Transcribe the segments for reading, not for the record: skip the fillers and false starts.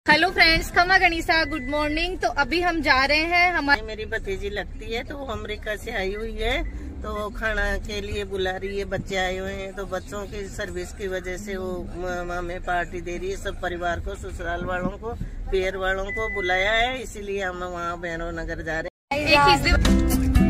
Hello friends, खमा गणिसा, good morning. तो अभी हम जा रहे हैं, हमारी मेरी भतीजी लगती है तो वो अमेरिका से आई हुई है, तो वो खाना के लिए बुला रही है। बच्चे आए हुए हैं तो बच्चों की सर्विस की वजह से वो हमें पार्टी दे रही है। सब परिवार को, ससुराल वालों को, पियर वालों को बुलाया है, इसीलिए हम वहाँ भैरव नगर जा रहे हैं।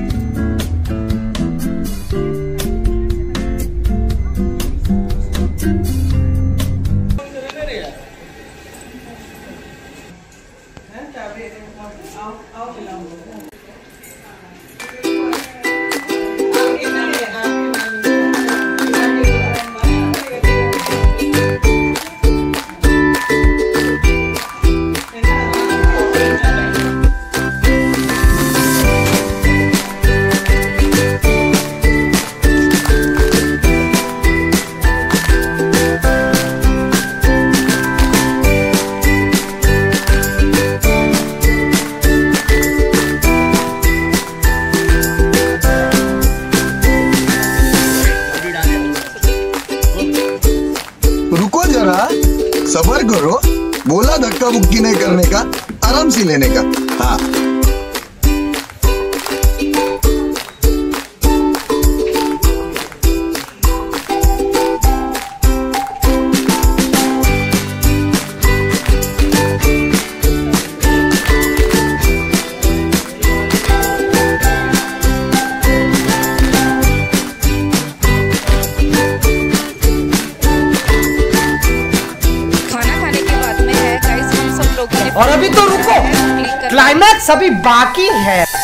रुको जरा, सबर करो। बोला धक्का मुक्की नहीं करने का, आराम से लेने का। हाँ, और अभी तो रुको, क्लाइमैक्स अभी बाकी है।